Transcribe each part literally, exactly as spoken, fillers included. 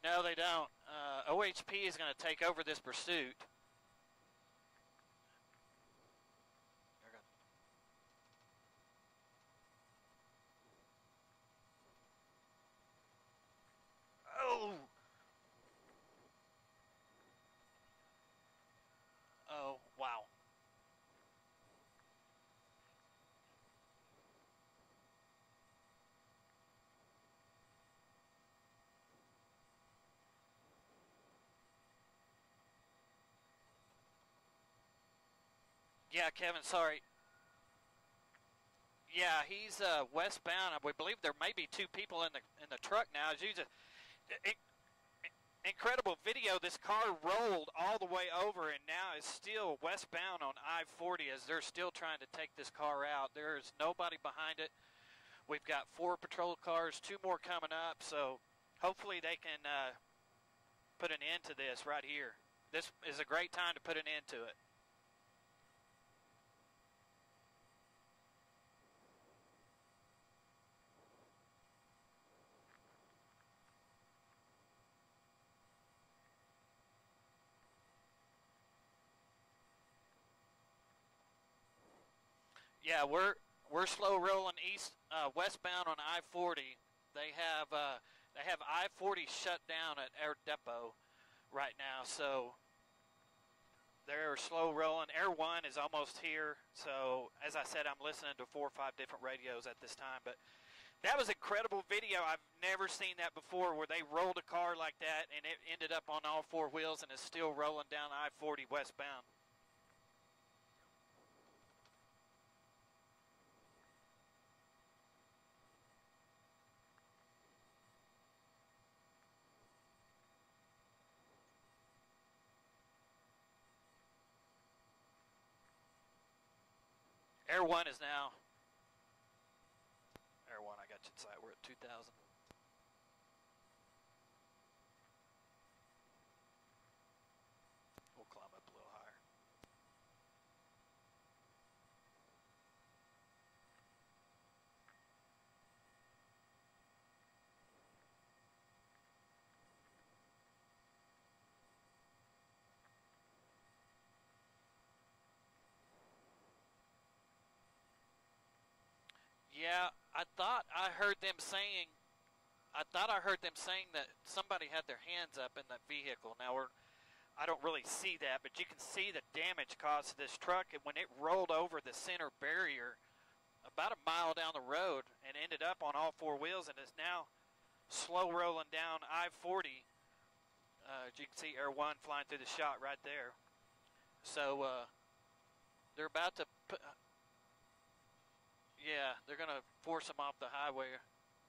No, they don't. Uh, O H P is going to take over this pursuit. Oh! Oh, wow. Yeah, Kevin, sorry. Yeah, he's uh, westbound. We believe there may be two people in the in the truck now. As you just, it, incredible video. This car rolled all the way over and now is still westbound on I forty as they're still trying to take this car out. There's nobody behind it. We've got four patrol cars, two more coming up, so hopefully they can uh, put an end to this right here. This is a great time to put an end to it. Yeah, we're we're slow rolling east uh, westbound on I forty. They have uh, they have I forty shut down at Air Depot right now, so they're slow rolling. Air One is almost here, so as I said, I'm listening to four or five different radios at this time. But that was incredible video. I've never seen that before, where they rolled a car like that and it ended up on all four wheels and is still rolling down I forty westbound. Air One is now. Air One, I got you inside. We're at two thousand. We'll climb up a little higher. Yeah, I thought I heard them saying, I thought I heard them saying that somebody had their hands up in that vehicle. Now, we're, I don't really see that, but you can see the damage caused to this truck. And when it rolled over the center barrier about a mile down the road and ended up on all four wheels and is now slow rolling down I forty. Uh, as you can see, Air One flying through the shot right there. So uh, they're about to put... Yeah, they're going to force them off the highway.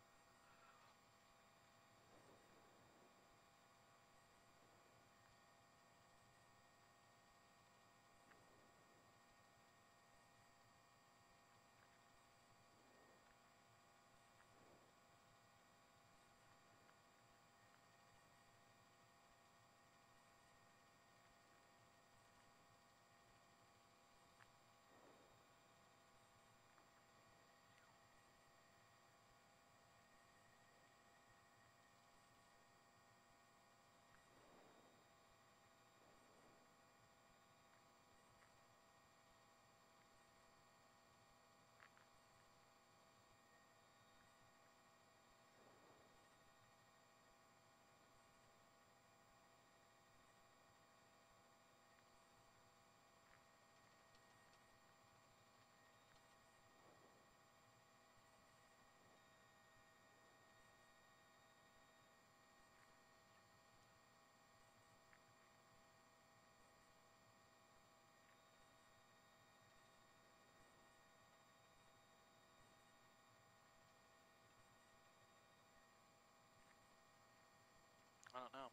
I don't know.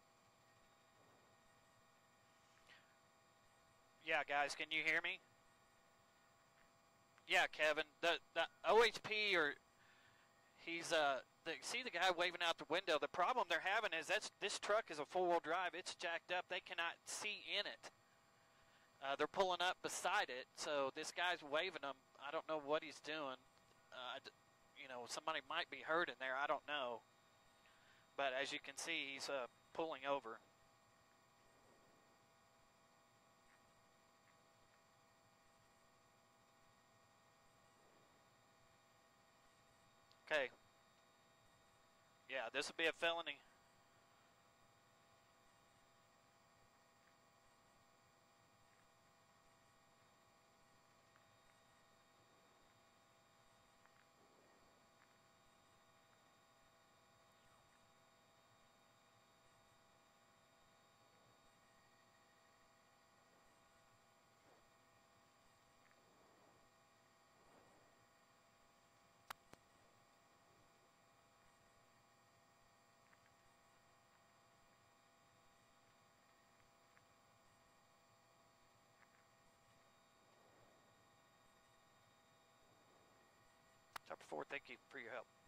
Yeah, guys, can you hear me? Yeah, Kevin. The the O H P or he's uh the, see the guy waving out the window. The problem they're having is that's this truck is a four-wheel drive. It's jacked up. They cannot see in it. Uh, they're pulling up beside it, so this guy's waving them. I don't know what he's doing. Uh, you know, somebody might be hurt in there. I don't know. But as you can see, he's uh, pulling over. Okay. Yeah, this would be a felony. Chopper four, thank you for your help.